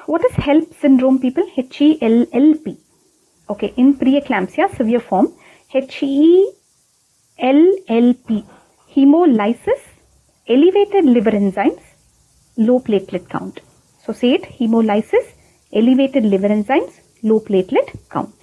What is HELLP syndrome, people? HELLP. Okay, in preeclampsia severe form, HELLP. Hemolysis, elevated liver enzymes, low platelet count. So say it, hemolysis, elevated liver enzymes, low platelet count.